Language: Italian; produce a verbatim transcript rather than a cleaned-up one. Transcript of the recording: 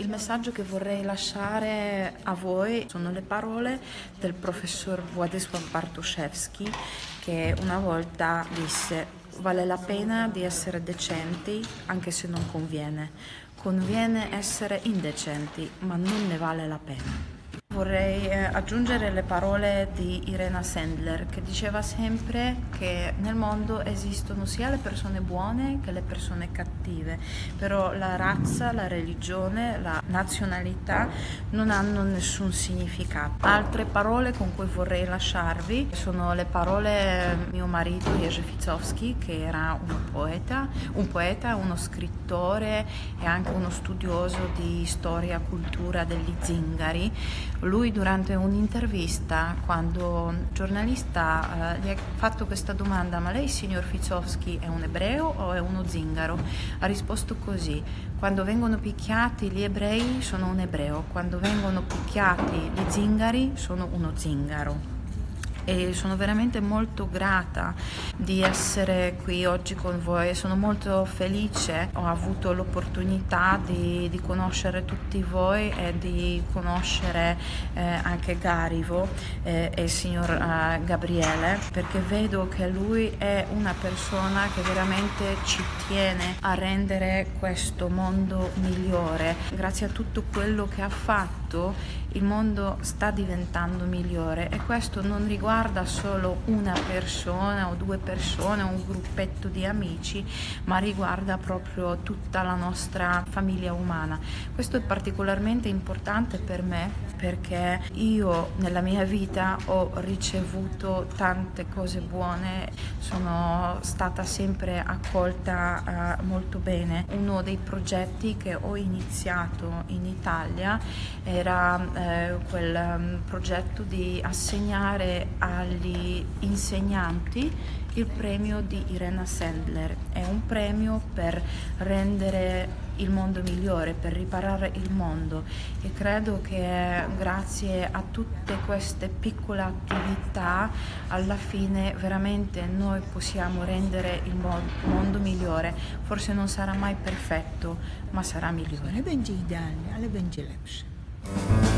Il messaggio che vorrei lasciare a voi sono le parole del professor Władysław Bartoszewski, che una volta disse: vale la pena di essere decenti anche se non conviene. Conviene essere indecenti, ma non ne vale la pena. Vorrei eh, aggiungere le parole di Irena Sendler, che diceva sempre che nel mondo esistono sia le persone buone che le persone cattive, però la razza, la religione, la nazionalità non hanno nessun significato. Altre parole con cui vorrei lasciarvi sono le parole di mio marito Jerzy Ficowski, che era un poeta, un poeta, uno scrittore e anche uno studioso di storia e cultura degli zingari. Lui durante un'intervista, quando un giornalista eh, gli ha fatto questa domanda: ma lei, signor Ficowski, è un ebreo o è uno zingaro? Ha risposto così: quando vengono picchiati gli ebrei sono un ebreo, quando vengono picchiati gli zingari sono uno zingaro. E sono veramente molto grata di essere qui oggi con voi, sono molto felice, ho avuto l'opportunità di, di conoscere tutti voi e di conoscere eh, anche Garivo eh, e il signor eh, Gabriele, perché vedo che lui è una persona che veramente ci tiene a rendere questo mondo migliore. Grazie a tutto quello che ha fatto il mondo sta diventando migliore, e questo non riguarda solo una persona o due persone o un gruppetto di amici, ma riguarda proprio tutta la nostra famiglia umana. Questo è particolarmente importante per me, perché io nella mia vita ho ricevuto tante cose buone, sono stata sempre accolta uh, molto bene. Uno dei progetti che ho iniziato in Italia era uh, Eh, quel um, progetto di assegnare agli insegnanti il premio di Irena Sendler. È un premio per rendere il mondo migliore, per riparare il mondo, e credo che grazie a tutte queste piccole attività alla fine veramente noi possiamo rendere il mondo migliore. Forse non sarà mai perfetto, ma sarà migliore. Nie będzie idealnie, ale będzie lepszy.